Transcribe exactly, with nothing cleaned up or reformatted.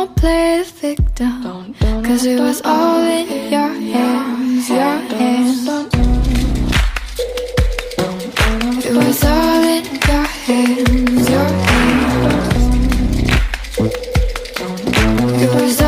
don't play the victim, cause it was all in your hands, your hands. It was all in your hands, your hands. It was